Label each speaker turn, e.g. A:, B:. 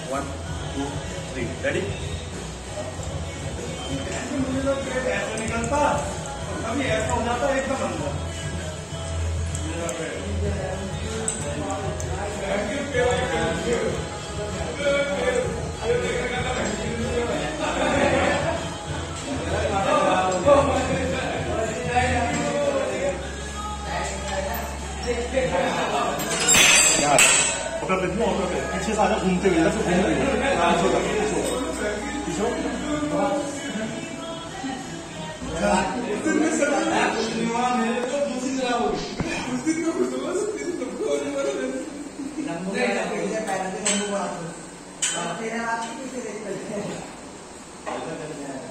A: 1 2 3 ready. ऐसा निकलता कभी ऐसा हो जाता एकदम अंदर। यार पकड़ लेती हूँ पीछे से आजा घूमते हुए घूमते